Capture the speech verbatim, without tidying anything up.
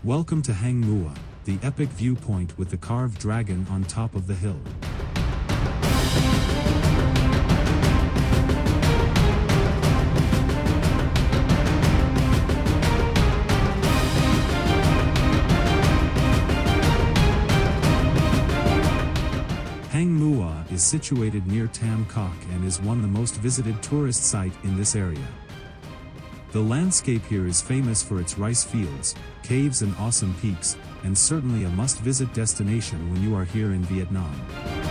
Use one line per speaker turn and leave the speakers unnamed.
Welcome to HangMua, the epic viewpoint with the carved dragon on top of the hill. HangMua is situated near Tam Coc and is one of the most visited tourist site in this area. The landscape here is famous for its rice fields, caves and awesome peaks, and certainly a must-visit destination when you are here in Vietnam.